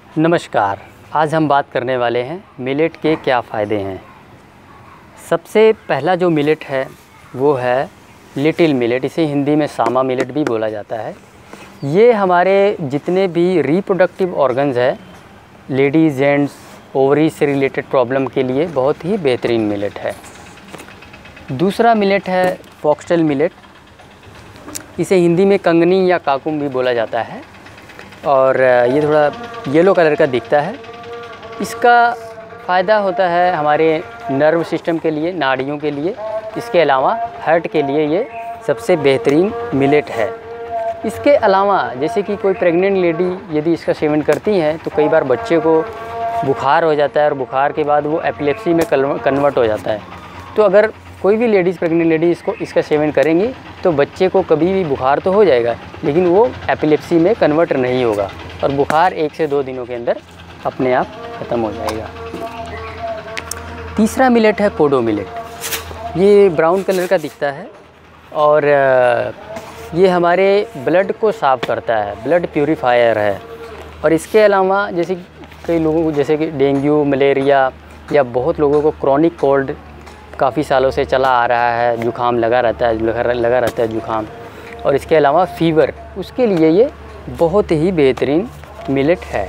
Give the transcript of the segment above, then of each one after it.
नमस्कार। आज हम बात करने वाले हैं मिलेट के क्या फ़ायदे हैं। सबसे पहला जो मिलेट है वो है लिटिल मिलेट। इसे हिंदी में सामा मिलेट भी बोला जाता है। ये हमारे जितने भी रिप्रोडक्टिव ऑर्गन्स है, लेडीज़ जेंट्स ओवरी से रिलेटेड प्रॉब्लम के लिए बहुत ही बेहतरीन मिलेट है। दूसरा मिलेट है फॉक्सटेल मिलेट। इसे हिंदी में कंगनी या काकुम भी बोला जाता है और ये थोड़ा येलो कलर का दिखता है। इसका फ़ायदा होता है हमारे नर्व सिस्टम के लिए, नाड़ियों के लिए। इसके अलावा हार्ट के लिए ये सबसे बेहतरीन मिलेट है। इसके अलावा जैसे कि कोई प्रेग्नेंट लेडी यदि इसका सेवन करती हैं तो कई बार बच्चे को बुखार हो जाता है और बुखार के बाद वो एपिलेप्सी में कन्वर्ट हो जाता है। तो अगर कोई भी लेडीज़, प्रेग्नेंट लेडी इसका सेवन करेंगी तो बच्चे को कभी भी बुखार तो हो जाएगा लेकिन वो एपिलेप्सी में कन्वर्ट नहीं होगा और बुखार 1 से 2 दिनों के अंदर अपने आप ख़त्म हो जाएगा। तीसरा मिलेट है कोडो मिलेट। ये ब्राउन कलर का दिखता है और ये हमारे ब्लड को साफ़ करता है, ब्लड प्यूरीफायर है। और इसके अलावा जैसे कई लोगों को जैसे कि डेंगू, मलेरिया या बहुत लोगों को क्रॉनिक कोल्ड काफ़ी सालों से चला आ रहा है, जुकाम लगा रहता है जुकाम, और इसके अलावा फ़ीवर, उसके लिए ये बहुत ही बेहतरीन मिलेट है।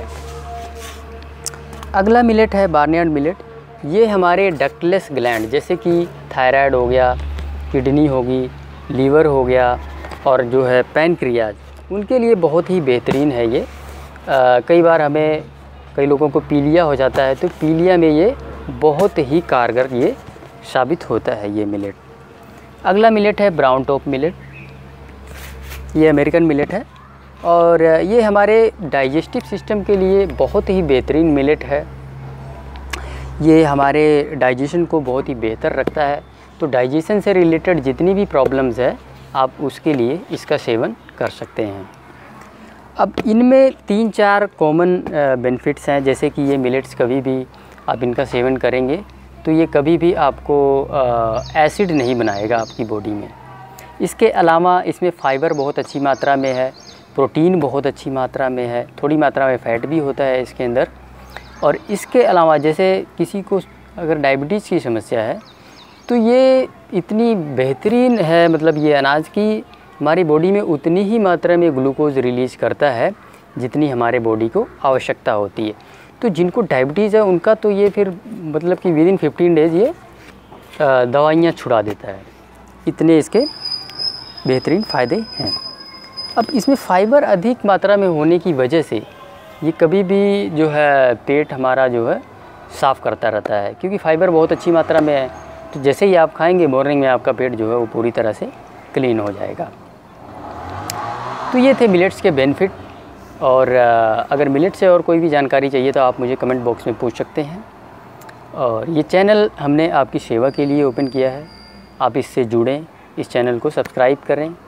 अगला मिलेट है बार्नयार्ड मिलेट। ये हमारे डक्टलेस ग्लैंड जैसे कि थायराइड हो गया, किडनी होगी, लीवर हो गया और जो है पैनक्रियाज, उनके लिए बहुत ही बेहतरीन है ये। कई बार हमें कई लोगों को पीलिया हो जाता है तो पीलिया में ये बहुत ही कारगर ये साबित होता है ये मिलेट। अगला मिलेट है ब्राउन टॉप मिलेट। ये अमेरिकन मिलेट है और ये हमारे डाइजेस्टिव सिस्टम के लिए बहुत ही बेहतरीन मिलेट है। ये हमारे डाइजेशन को बहुत ही बेहतर रखता है। तो डाइजेशन से रिलेटेड जितनी भी प्रॉब्लम्स है आप उसके लिए इसका सेवन कर सकते हैं। अब इनमें 3-4 कॉमन बेनिफिट्स हैं। जैसे कि ये मिलेट्स कभी भी आप इनका सेवन करेंगे तो ये कभी भी आपको एसिड नहीं बनाएगा आपकी बॉडी में। इसके अलावा इसमें फ़ाइबर बहुत अच्छी मात्रा में है, प्रोटीन बहुत अच्छी मात्रा में है, थोड़ी मात्रा में फ़ैट भी होता है इसके अंदर। और इसके अलावा जैसे किसी को अगर डायबिटीज़ की समस्या है तो ये इतनी बेहतरीन है, मतलब ये अनाज की हमारी बॉडी में उतनी ही मात्रा में ग्लूकोज रिलीज़ करता है जितनी हमारे बॉडी को आवश्यकता होती है। तो जिनको डायबिटीज़ है उनका तो ये फिर मतलब कि विदिन 15 डेज़ ये दवाइयाँ छुड़ा देता है, इतने इसके बेहतरीन फ़ायदे हैं। अब इसमें फ़ाइबर अधिक मात्रा में होने की वजह से ये कभी भी जो है पेट हमारा जो है साफ़ करता रहता है, क्योंकि फ़ाइबर बहुत अच्छी मात्रा में है। तो जैसे ही आप खाएंगे मॉर्निंग में आपका पेट जो है वो पूरी तरह से क्लीन हो जाएगा। तो ये थे मिलेट्स के बेनिफिट। और अगर मिलेट से और कोई भी जानकारी चाहिए तो आप मुझे कमेंट बॉक्स में पूछ सकते हैं। और ये चैनल हमने आपकी सेवा के लिए ओपन किया है, आप इससे जुड़ें, इस चैनल को सब्सक्राइब करें